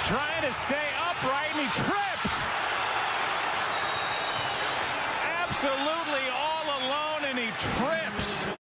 trying to stay upright, and he trips. Absolutely